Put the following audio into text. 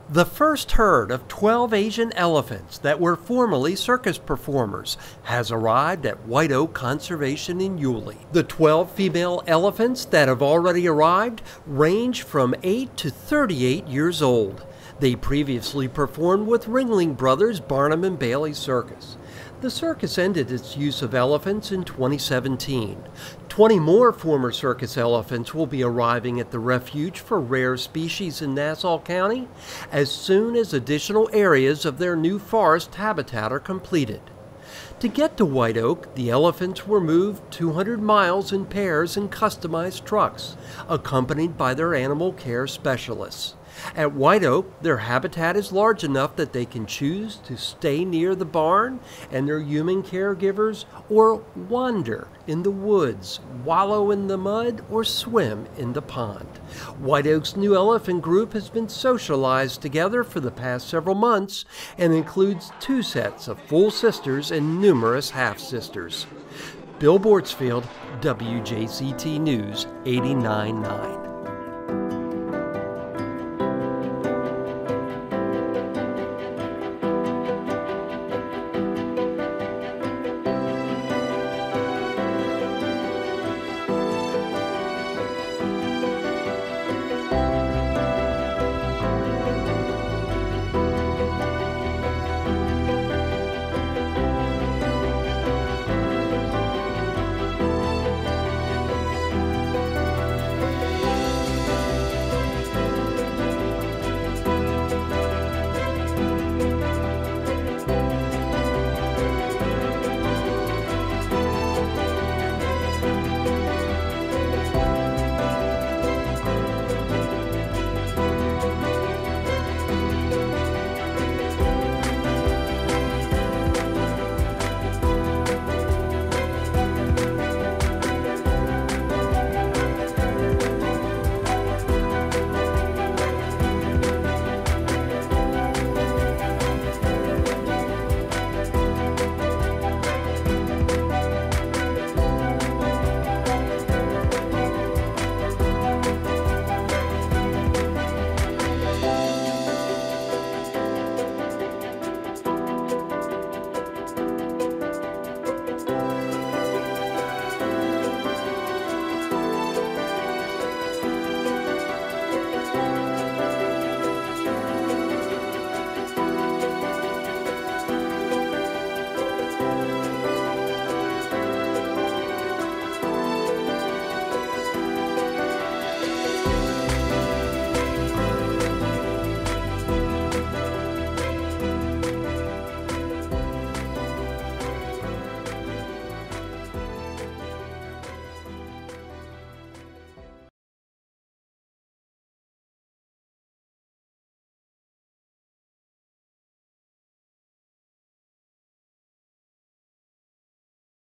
The first herd of 12 Asian elephants that were formerly circus performers has arrived at White Oak Conservation in Yulee. The 12 female elephants that have already arrived range from 8 to 38 years old. They previously performed with Ringling Brothers Barnum and Bailey Circus. The circus ended its use of elephants in 2017. 20 more former circus elephants will be arriving at the refuge for rare species in Nassau County as soon as additional areas of their new forest habitat are completed. To get to White Oak, the elephants were moved 200 miles in pairs in customized trucks, accompanied by their animal care specialists. At White Oak, their habitat is large enough that they can choose to stay near the barn and their human caregivers, or wander in the woods, wallow in the mud, or swim in the pond. White Oak's new elephant group has been socialized together for the past several months and includes 2 sets of full sisters and numerous half-sisters. Bill Bortzfield, WJCT News 89.9.